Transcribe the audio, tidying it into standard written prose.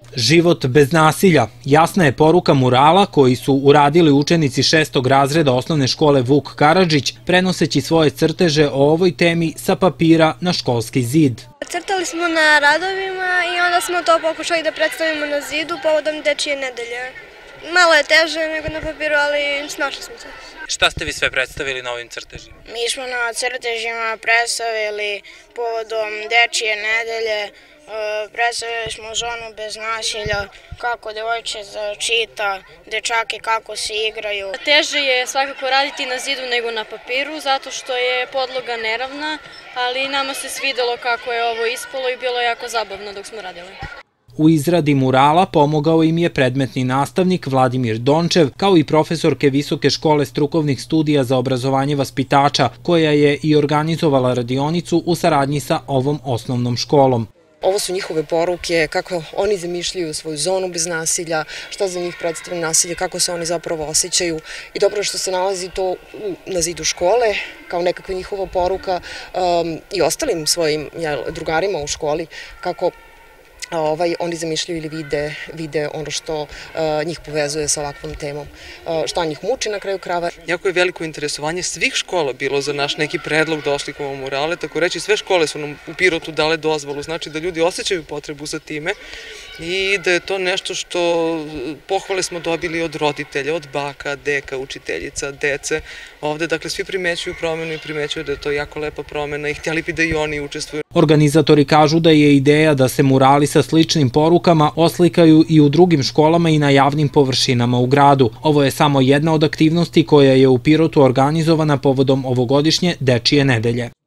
Život bez nasilja. Jasna je poruka murala koji su uradili učenici 6. razreda osnovne škole Vuk Karadžić, prenoseći svoje crteže o ovoj temi sa papira na školski zid. Crtali smo na radovima i onda smo to pokušali da predstavimo na zidu povodom Dečije nedelje. Malo je teže nego na papiru, ali snašli smo se. Šta ste vi sve predstavili na ovim crtežima? Mi smo na crtežima predstavili povodom Dečije nedelje, predstavili smo zonu bez nasilja, kako devojčica čita, dečaki kako se igraju. Teže je svakako raditi na zidu nego na papiru, zato što je podloga neravna, ali nama se svidelo kako je ovo ispalo i bilo je jako zabavno dok smo radili. U izradi murala pomogao im je predmetni nastavnik Vladimir Dončev, kao i profesorke Visoke škole strukovnih studija za obrazovanje vaspitača, koja je i organizovala radionicu u saradnji sa ovom osnovnom školom. Ovo su njihove poruke, kako oni zamišljaju svoju zonu bez nasilja, šta za njih predstavlja nasilje, kako se oni zapravo osjećaju. I dobro je što se nalazi to na zidu škole, kao nekakva njihova poruka i ostalim svojim drugarima u školi, kako oni zamišljaju ili vide ono što njih povezuje sa ovakvom temom, šta njih muči na kraju krajeva. Jako je veliko interesovanje svih škola bilo za naš neki predlog da oslikamo murale, tako reći sve škole su nam u Pirotu dale dozvolu, znači da ljudi osjećaju potrebu za time i da je to nešto što pohvale smo dobili od roditelja, od baka, deka, učiteljica, dece. Ovde, dakle, svi primećuju promenu i primećuju da je to jako lepa promena i htjeli bi da i oni učestvuju. Organizatori kažu da je ideja da se murali sa sličnim porukama oslikaju i u drugim školama i na javnim površinama u gradu. Ovo je samo jedna od aktivnosti koja je u Pirotu organizovana povodom ovogodišnje Dečije nedelje.